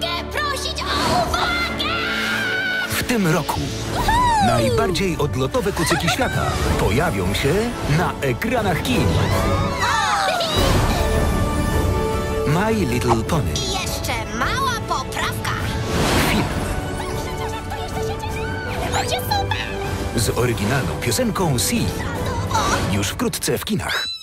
Mogę prosić o uwagę! W tym roku najbardziej odlotowe kucyki świata pojawią się na ekranach kin. My Little Pony. I jeszcze mała poprawka. Film Przecież jak to jeszcze się cieszy, będzie super! z oryginalną piosenką Sea. Już wkrótce w kinach.